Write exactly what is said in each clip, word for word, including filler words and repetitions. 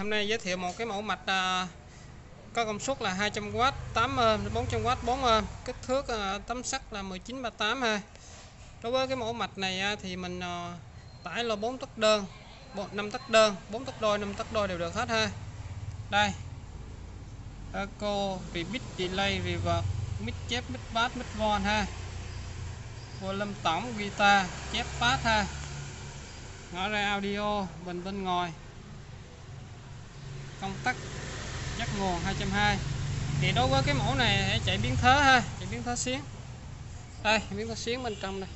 hôm nay giới thiệu một cái mẫu mạch à, có công suất là hai trăm oát, tám ôm, bốn trăm oát, bốn ôm, kích thước à, tấm sắt là mười chín ba tám ha. Đối với cái mẫu mạch này à, thì mình à, tải là bốn tấc đơn, năm tấc đơn, bốn tấc đôi, năm tấc đôi đều được hết ha. Đây. Echo, repeat, delay, reverb, mid chép, mid bass, mid von ha. Volume tổng, guitar, chép bass ha. Ngõ ra audio, bình bên ngoài. Công tắc jack nguồn hai trăm hai mươi. Thì đối với cái mẫu này hãy chạy biến thế ha, chạy biến thế xiến. Đây, biến thế xiến bên trong này.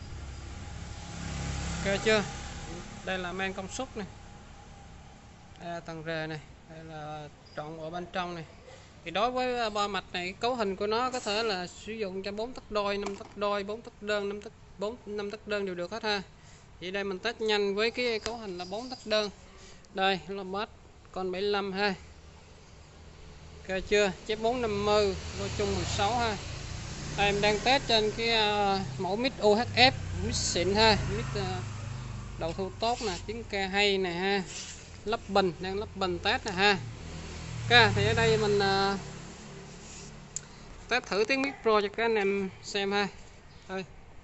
Ok chưa? Đây là mang công suất này. Đây là tầng rề này, đây là trộn ở bên trong này. Thì đối với ba mạch này, cấu hình của nó có thể là sử dụng cho bốn tấc đôi, năm tấc đôi, bốn tấc đơn, năm tấc bốn, năm tấc đơn đều được hết ha. Thì đây mình test nhanh với cái cấu hình là bốn tấc đơn. Đây là bass con bảy mươi lăm ha. Ok chưa? Chép bốn năm mươi, lô chung mười sáu ha. Đây em đang test trên cái uh, mẫu mic u hát ép, mic xịn ha, mic uh, đầu thu tốt nè, tiếng ca hay nè ha. Lắp bình, đang lắp bình test nè ha. Ok, thì ở đây mình uh, test thử tiếng mic pro cho các anh em xem ha. Đây.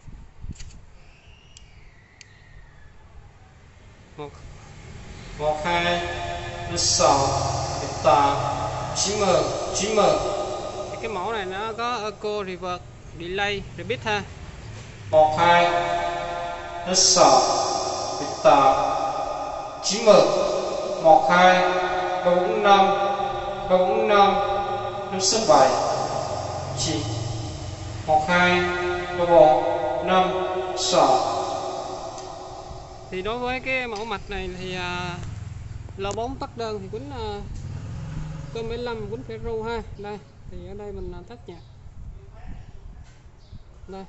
Một, một hai, sáu, tám, chín mươi, chín mươi. Thì cái mẫu này nó có echo, reverb, delay, repeat ha. Một hai, sáu, tám, chín mươi, một hai, bốn năm, bốn năm, năm sáu bảy, chín, một hai, ba bốn, năm, sáu. Thì đối với cái mẫu mạch này thì uh, L bốn tấc đơn thì quýnh uh, cơm bảy mươi lăm, quýnh phải ru ha. Đây, thì ở đây mình uh, test nhạc. Đây.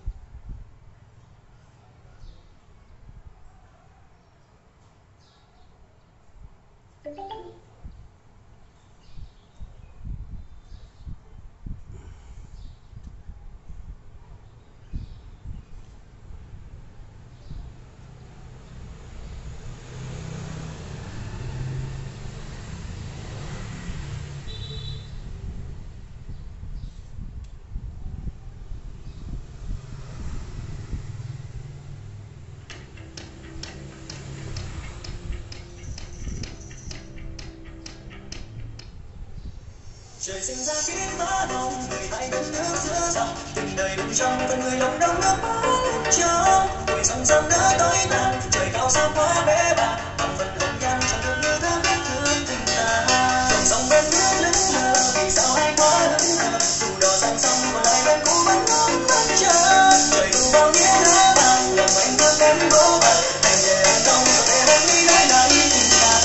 Trời sinh ra kiếp phá đông, người hãy đứng nước giữa dòng, tình đời đừng trong và người lòng đông nước mắt lên trong, tuổi dòng dòng nữa tối tàn, trời cao sao quá bé bàng, bằng phần hồng nhan chẳng thương như thương biết thương tình ta, dòng dòng bên nước lững lờ, vì sao hai quá lững lờ, dù đò sang sông còn lại bên cũ vẫn ngóng vẫn chờ, trời đủ bao nghĩa nữa bằng, lòng anh thương em vô vàn, anh để anh không có thể em đi nói lại tình ta.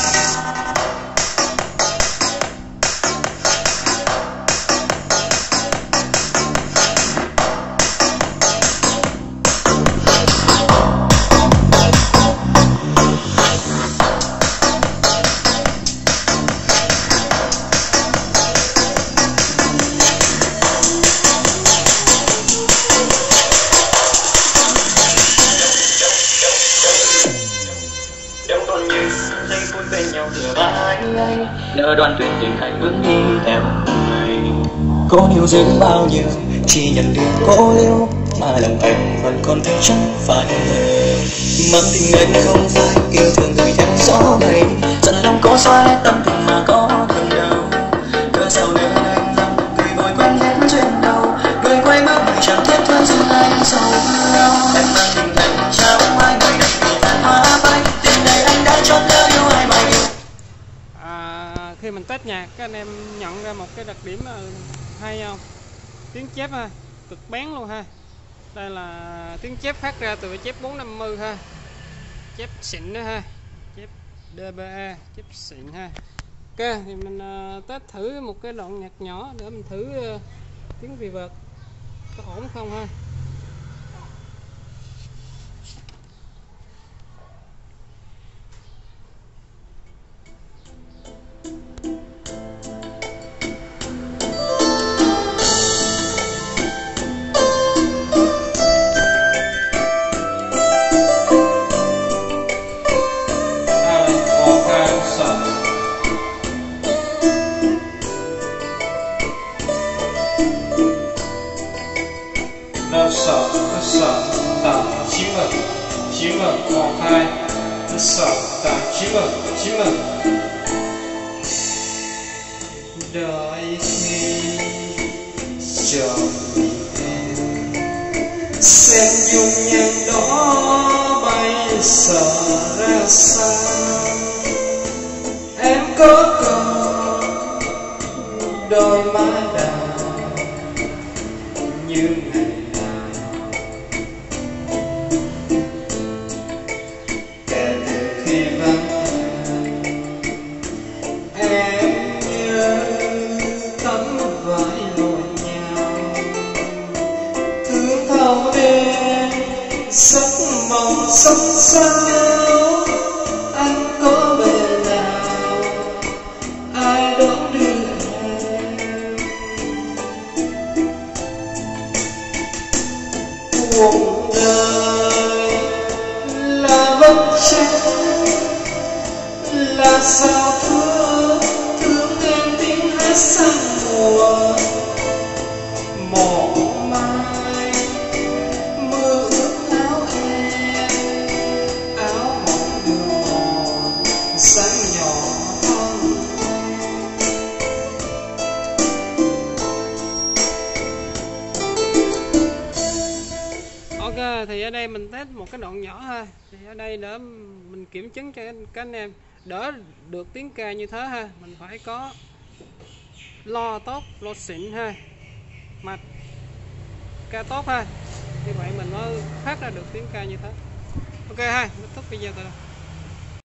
Lỡ đoạn tuyệt tình hãy bước đi theo người. Cố yêu giữ bao nhiêu chỉ nhận được cố yêu, mà lòng anh vẫn còn thấy chẳng phải lời. Mang tình anh không phải yêu thương người theo gió mây, dần lòng có xóa hết tâm tình mà có thương đâu. Cớ sao nên anh lòng người vội quên hết duyên đâu, người quay bước người chẳng thiết tha dừng anh sâu lâu. Em mang tình anh trao ai người đặt vì tàn hoa bay, tình này anh đã chót lỡ yêu ai mà yêu. Khi mình test nhạc các anh em nhận ra một cái đặc điểm hay không? Tiếng chép ha, cực bén luôn ha. Đây là tiếng chép phát ra từ chép bốn năm mươi ha. Chép xịn nữa ha. Chép đê bê a, chép xịn ha. Ok, thì mình uh, test thử một cái đoạn nhạc nhỏ để mình thử uh, tiếng reverb có ổn không ha. sợ ta chỉ mơ chỉ mơ đợi khi chờ em xem dung nhan đó bay sợ ra sao em có còn đôi má đào như ngày nào kể từ khi vắng em nhớ tấm vải lụa nhau thương thâu đêm giấc mộng sống sao anh có về nào ai đón đưa em cuộc đời là vất trắng là sao thương thương em tiếng hát sang mùa một mai mưa ướt áo em áo mỏng đường mòn sáng nhỏ hơn. Ok, thì ở đây mình test một cái đoạn nhỏ ha. Thì ở đây để mình kiểm chứng cho các anh em đỡ được tiếng ca như thế ha, mình phải có lo tốt, lo xịn ha, mạch ca tốt ha, như vậy mình mới phát ra được tiếng ca như thế. Ok ha, kết thúc video rồi.